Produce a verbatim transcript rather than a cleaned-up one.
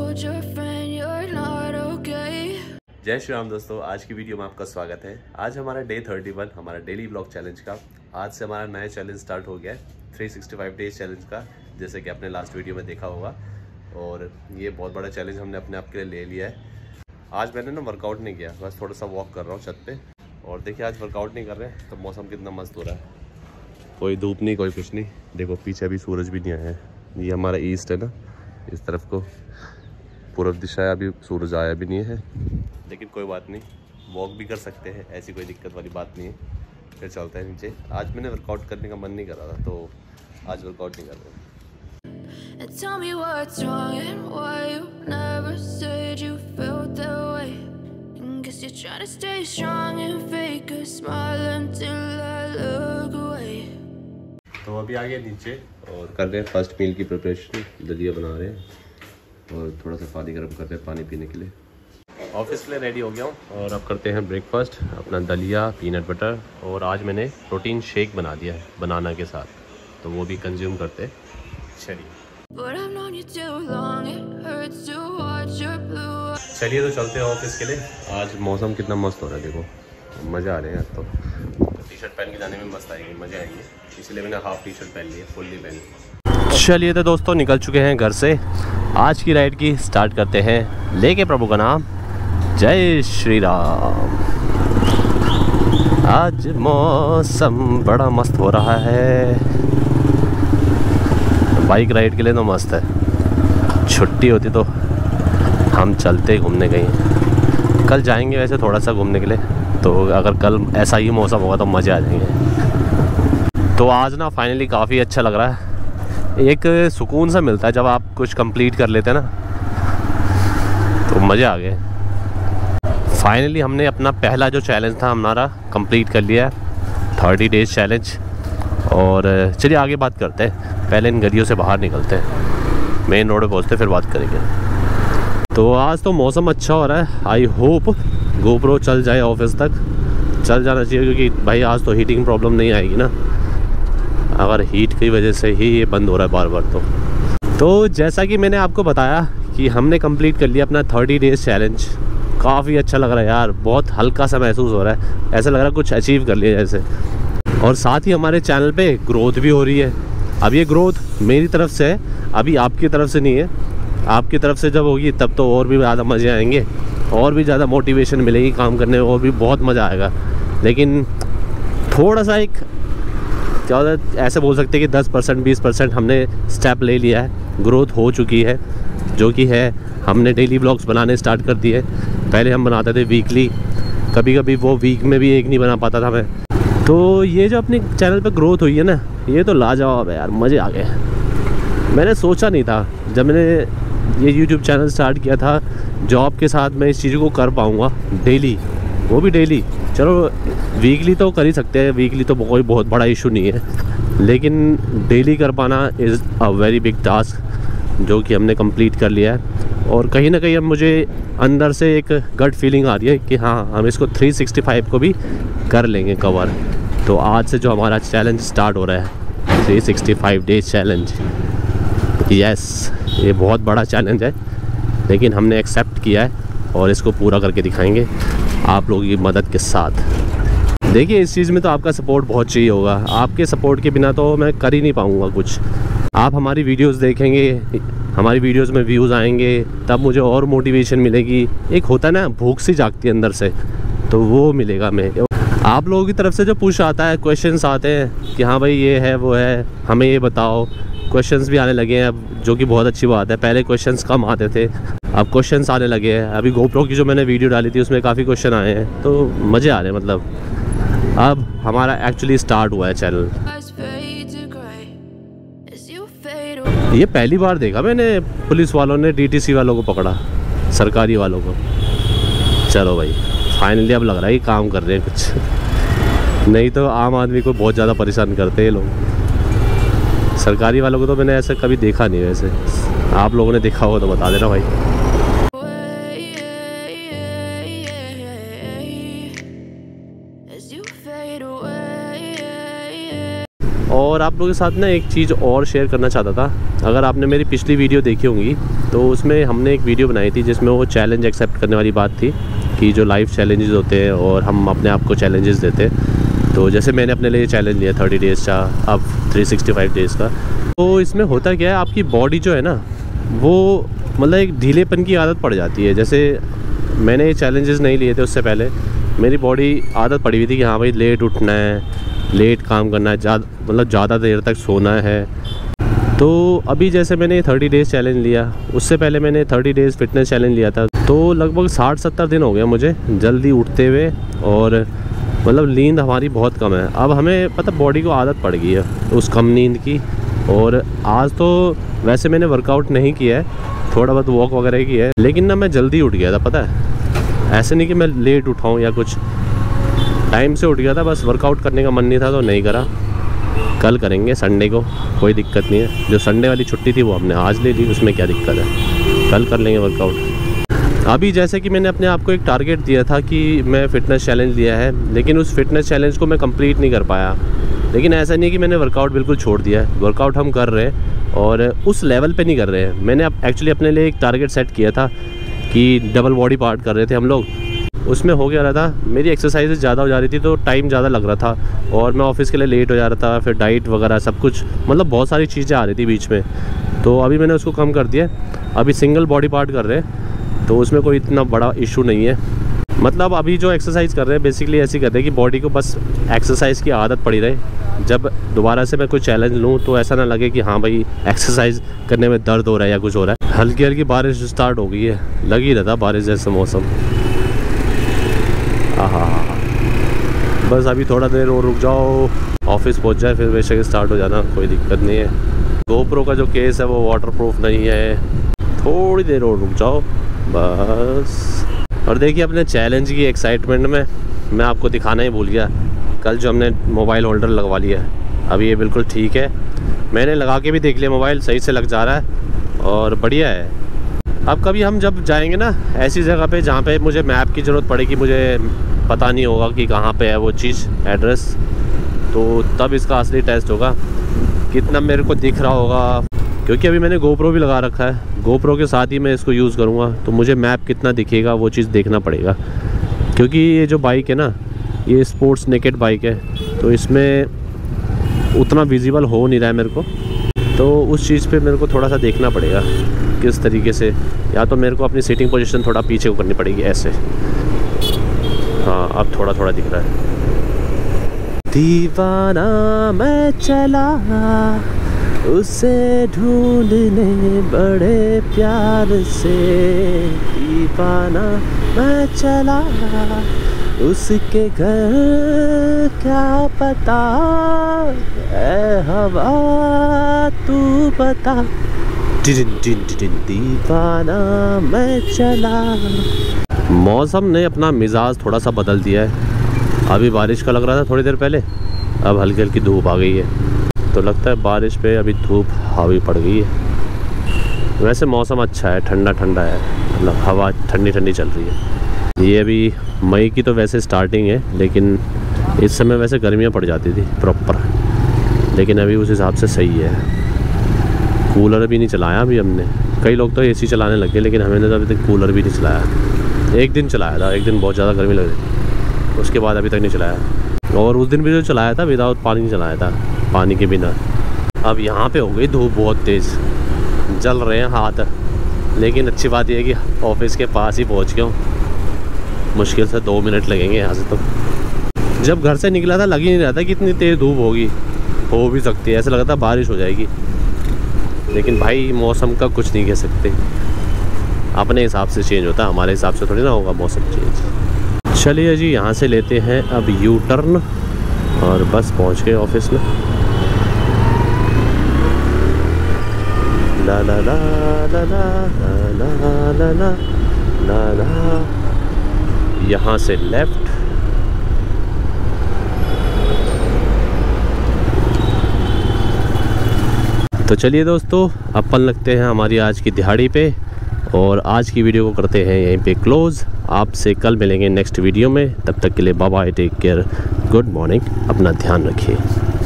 जय श्री राम दोस्तों, आज की वीडियो में आपका स्वागत है। आज हमारा डे थर्टी वन हमारा डेली ब्लॉग चैलेंज का। आज से हमारा नया चैलेंज स्टार्ट हो गया है, three sixty five days challenge का, जैसे कि आपने लास्ट वीडियो में देखा होगा। और ये बहुत बड़ा चैलेंज हमने अपने आप के लिए ले लिया है। आज मैंने ना वर्कआउट नहीं किया, बस थोड़ा सा वॉक कर रहा हूँ छत पे। और देखिए आज वर्कआउट नहीं कर रहे हैं तो मौसम कितना मस्त हो रहा है, कोई धूप नहीं कोई कुछ नहीं। देखो पीछे अभी सूरज भी नहीं आया है, ये हमारा ईस्ट है ना, इस तरफ को पूर्व दिशा है, अभी सूरज आया भी नहीं है। लेकिन कोई बात नहीं, वॉक भी कर सकते हैं, ऐसी कोई दिक्कत वाली बात नहीं है। फिर चलते हैं नीचे। आज मैंने वर्कआउट करने का मन नहीं कर रहा था तो आज वर्कआउट नहीं कर रहा। तो अभी आ गए नीचे और कर रहे हैं फर्स्ट मील की प्रिपरेशन। दलिया बना रहे हैं और थोड़ा सा पानी गर्म कर रहे हैं पानी पीने के लिए। ऑफिस के लिए रेडी हो गया हूँ और अब करते हैं ब्रेकफास्ट, अपना दलिया पीनट बटर। और आज मैंने प्रोटीन शेक बना दिया है बनाना के साथ, तो वो भी कंज्यूम करते हैं। चलिए चलिए तो चलते हैं ऑफिस के लिए। आज मौसम कितना मस्त हो रहा है, देखो मज़ा आ रहा है। आज तो टी शर्ट पहन के जाने में मस्त आएगी, मज़ा आएंगे, इसलिए मैंने हाफ टी शर्ट पहन ली है, फुल नहीं पहन। चलिए तो दोस्तों निकल चुके हैं घर से, आज की राइड की स्टार्ट करते हैं लेके प्रभु का नाम। जय श्री राम। आज मौसम बड़ा मस्त हो रहा है, बाइक राइड के लिए तो मस्त है। छुट्टी होती तो हम चलते घूमने कहीं, कल जाएंगे वैसे थोड़ा सा घूमने के लिए, तो अगर कल ऐसा ही मौसम होगा तो मज़े आ जाएंगे। तो आज ना फाइनली काफ़ी अच्छा लग रहा है, एक सुकून सा मिलता है जब आप कुछ कंप्लीट कर लेते हैं ना, तो मज़े आ गए। फाइनली हमने अपना पहला जो चैलेंज था हमारा कंप्लीट कर लिया है, थर्टी डेज चैलेंज। और चलिए आगे बात करते हैं, पहले इन गलियों से बाहर निकलते हैं, मेन रोड पे पहुँचते फिर बात करेंगे। तो आज तो मौसम अच्छा हो रहा है, आई होप गोप्रो चल जाए ऑफिस तक, चल जाना चाहिए, क्योंकि भाई आज तो हीटिंग प्रॉब्लम नहीं आएगी ना, अगर हीट की वजह से ही ये बंद हो रहा है बार बार। तो तो जैसा कि मैंने आपको बताया कि हमने कंप्लीट कर लिया अपना थर्टी डेज चैलेंज। काफ़ी अच्छा लग रहा है यार, बहुत हल्का सा महसूस हो रहा है, ऐसा लग रहा है कुछ अचीव कर लिया जैसे। और साथ ही हमारे चैनल पे ग्रोथ भी हो रही है। अब ये ग्रोथ मेरी तरफ से है, अभी आपकी तरफ से नहीं है। आपकी तरफ से जब होगी तब तो और भी ज़्यादा मज़े आएंगे, और भी ज़्यादा मोटिवेशन मिलेगी काम करने में, और भी बहुत मज़ा आएगा। लेकिन थोड़ा सा एक क्या ऐसे बोल सकते हैं कि दस परसेंट बीस परसेंट हमने स्टेप ले लिया है, ग्रोथ हो चुकी है, जो कि है हमने डेली ब्लॉग्स बनाने स्टार्ट कर दिए। पहले हम बनाते थे वीकली, कभी कभी वो वीक में भी एक नहीं बना पाता था मैं। तो ये जो अपने चैनल पे ग्रोथ हुई है ना, ये तो लाजवाब है यार, मज़े आ गए। मैंने सोचा नहीं था जब मैंने ये यूट्यूब चैनल स्टार्ट किया था, जॉब के साथ मैं इस चीज़ को कर पाऊँगा डेली, वो भी डेली। चलो वीकली तो कर ही सकते हैं, वीकली तो कोई बहुत बड़ा इशू नहीं है, लेकिन डेली कर पाना is a very big task, जो कि हमने कंप्लीट कर लिया है। और कहीं ना कहीं अब मुझे अंदर से एक गट फीलिंग आ रही है कि हाँ हम इसको थ्री सिक्सटी फाइव को भी कर लेंगे कवर। तो आज से जो हमारा चैलेंज स्टार्ट हो रहा है, three sixty five days challenge, yes ये बहुत बड़ा चैलेंज है, लेकिन हमने एक्सेप्ट किया है और इसको पूरा करके दिखाएंगे आप लोगों की मदद के साथ। देखिए इस चीज़ में तो आपका सपोर्ट बहुत चाहिए होगा, आपके सपोर्ट के बिना तो मैं कर ही नहीं पाऊँगा कुछ। आप हमारी वीडियोस देखेंगे, हमारी वीडियोस में व्यूज़ आएंगे, तब मुझे और मोटिवेशन मिलेगी। एक होता है ना भूख सी जागती है अंदर से, तो वो मिलेगा मैं। आप लोगों की तरफ से जो पुश आता है, क्वेश्चंस आते हैं कि हाँ भाई ये है वो है, हमें ये बताओ, क्वेश्चंस भी आने लगे हैं अब, जो कि बहुत अच्छी बात है। पहले क्वेश्चंस कम आते थे, अब क्वेश्चंस आने लगे हैं। अभी गोप्रो की जो मैंने वीडियो डाली थी उसमें काफ़ी क्वेश्चन आए हैं, तो मज़े आ रहे हैं। मतलब अब हमारा एक्चुअली स्टार्ट हुआ है चैनल। ये पहली बार देखा मैंने पुलिस वालों ने डीटीसी वालों को पकड़ा, सरकारी वालों को। चलो भाई फाइनली अब लग रहा है कि काम कर रहे हैं कुछ, नहीं तो आम आदमी को बहुत ज़्यादा परेशान करते हैं लोग। सरकारी वालों को तो मैंने ऐसे कभी देखा नहीं, वैसे आप लोगों ने देखा हो तो बता देना भाई। और आप लोगों के साथ ना एक चीज़ और शेयर करना चाहता था। अगर आपने मेरी पिछली वीडियो देखी होंगी तो उसमें हमने एक वीडियो बनाई थी जिसमें वो चैलेंज एक्सेप्ट करने वाली बात थी कि जो लाइफ चैलेंजेस होते हैं और हम अपने आप को चैलेंजेस देते हैं। तो जैसे मैंने अपने लिए चैलेंज लिया थर्टी डेज़ का, अब थ्री सिक्सटी फाइव डेज़ का। तो इसमें होता क्या है, आपकी बॉडी जो है ना वो मतलब एक ढीलेपन की आदत पड़ जाती है। जैसे मैंने ये चैलेंजेस नहीं लिए थे उससे पहले मेरी बॉडी आदत पड़ी हुई थी कि हाँ भाई लेट उठना है, लेट काम करना है, ज़्यादा मतलब ज़्यादा देर तक सोना है। तो अभी जैसे मैंने थर्टी डेज़ चैलेंज लिया, उससे पहले मैंने थर्टी डेज़ फिटनेस चैलेंज लिया था, तो लगभग साठ सत्तर दिन हो गया मुझे जल्दी उठते हुए। और मतलब नींद हमारी बहुत कम है। अब हमें पता बॉडी को आदत पड़ गई है उस कम नींद की। और आज तो वैसे मैंने वर्कआउट नहीं किया है, थोड़ा बहुत वॉक वगैरह किया है, लेकिन ना मैं जल्दी उठ गया था। पता है, ऐसे नहीं कि मैं लेट उठाऊँ या कुछ, टाइम से उठ गया था। बस वर्कआउट करने का मन नहीं था तो नहीं करा। कल करेंगे संडे को, कोई दिक्कत नहीं है। जो संडे वाली छुट्टी थी वो हमने आज ले ली, उसमें क्या दिक्कत है, कल कर लेंगे वर्कआउट। अभी जैसे कि मैंने अपने आप को एक टारगेट दिया था कि मैं फ़िटनेस चैलेंज लिया है, लेकिन उस फिटनेस चैलेंज को मैं कंप्लीट नहीं कर पाया। लेकिन ऐसा नहीं है कि मैंने वर्कआउट बिल्कुल छोड़ दिया है, वर्कआउट हम कर रहे हैं और उस लेवल पे नहीं कर रहे हैं। मैंने एक्चुअली अपने लिए एक टारगेट सेट किया था कि डबल बॉडी पार्ट कर रहे थे हम लोग। उसमें हो गया रहा था, मेरी एक्सरसाइज ज़्यादा हो जा रही थी तो टाइम ज़्यादा लग रहा था और मैं ऑफिस के लिए लेट हो जा रहा था। फिर डाइट वगैरह सब कुछ, मतलब बहुत सारी चीज़ें आ रही थी बीच में। तो अभी मैंने उसको कम कर दिया, अभी सिंगल बॉडी पार्ट कर रहे हैं, तो उसमें कोई इतना बड़ा इशू नहीं है। मतलब अभी जो एक्सरसाइज कर रहे हैं बेसिकली ऐसी कर रहे हैं कि बॉडी को बस एक्सरसाइज की आदत पड़ी रहे। जब दोबारा से मैं कोई चैलेंज लूँ तो ऐसा ना लगे कि हाँ भाई एक्सरसाइज करने में दर्द हो रहा है या कुछ हो रहा है। हल्की हल्की बारिश स्टार्ट हो गई है, लग ही रहता बारिश जैसा मौसम। हाँ, बस अभी थोड़ा देर और रुक जाओ, ऑफिस पहुंच जाए फिर बेशक स्टार्ट हो जाना, कोई दिक्कत नहीं है। गोप्रो का जो केस है वो वाटरप्रूफ नहीं है, थोड़ी देर और रुक जाओ बस। और देखिए अपने चैलेंज की एक्साइटमेंट में मैं आपको दिखाना ही भूल गया, कल जो हमने मोबाइल होल्डर लगवा लिया है, अभी ये बिल्कुल ठीक है। मैंने लगा के भी देख लिया, मोबाइल सही से लग जा रहा है और बढ़िया है। अब कभी हम जब जाएंगे ना ऐसी जगह पे जहाँ पे मुझे मैप की ज़रूरत पड़ेगी, मुझे पता नहीं होगा कि कहाँ पे है वो चीज़ एड्रेस, तो तब इसका असली टेस्ट होगा कितना मेरे को दिख रहा होगा। क्योंकि अभी मैंने गोप्रो भी लगा रखा है, गोप्रो के साथ ही मैं इसको यूज़ करूँगा, तो मुझे मैप कितना दिखेगा वो चीज़ देखना पड़ेगा। क्योंकि ये जो बाइक है ना ये स्पोर्ट्स नेकेड बाइक है, तो इसमें उतना विजिबल हो नहीं रहा है मेरे को, तो उस चीज़ पे मेरे को थोड़ा सा देखना पड़ेगा किस तरीके से। या तो मेरे को अपनी सीटिंग पोजीशन थोड़ा पीछे को करनी पड़ेगी ऐसे। हाँ अब थोड़ा थोड़ा दिख रहा है। दीवाना मैं चला उसे ढूंढने बड़े प्यार से, दीवाना मैं चला उसके घर क्या पता, ऐ हवा तू बता, डिन डिन डिन दीवाना मैं चला। मौसम ने अपना मिजाज थोड़ा सा बदल दिया है। अभी बारिश का लग रहा था थोड़ी देर पहले, अब हल्की हल्की धूप आ गई है, तो लगता है बारिश पे अभी धूप हावी पड़ गई है। वैसे मौसम अच्छा है, ठंडा ठंडा है, मतलब हवा ठंडी ठंडी चल रही है। ये अभी मई की तो वैसे स्टार्टिंग है, लेकिन इस समय वैसे गर्मियाँ पड़ जाती थी प्रॉपर, लेकिन अभी उस हिसाब से सही है। कूलर भी नहीं चलाया अभी हमने, कई लोग तो एसी चलाने लगे, लेकिन हमने तो अभी तक कूलर भी नहीं चलाया। एक दिन चलाया था, एक दिन बहुत ज़्यादा गर्मी लग रही थी, उसके बाद अभी तक नहीं चलाया। और उस दिन भी जो चलाया था विदाउट पानी नहीं चलाया था, पानी के बिना। अब यहाँ पे हो गई धूप बहुत तेज़, जल रहे हैं हाथ। लेकिन अच्छी बात यह है कि ऑफिस के पास ही पहुँच गया हूँ, मुश्किल से दो मिनट लगेंगे यहाँ से। तो जब घर से निकला था लग ही नहीं रहा था कि इतनी तेज़ धूप होगी, हो भी सकती है, ऐसा लगा था बारिश हो जाएगी। लेकिन भाई मौसम का कुछ नहीं कह सकते, अपने हिसाब से चेंज होता है, हमारे हिसाब से थोड़ी ना होगा मौसम चेंज। चलिए जी यहाँ से लेते हैं अब यू टर्न और बस पहुँच गए ऑफिस में। ला ला ला ला ला ला ला ला ला ला, यहाँ से लेफ्ट। तो चलिए दोस्तों अपन लगते हैं हमारी आज की दिहाड़ी पे और आज की वीडियो को करते हैं यहीं पे क्लोज़। आपसे कल मिलेंगे नेक्स्ट वीडियो में, तब तक के लिए bye bye, take care, good morning, अपना ध्यान रखिए।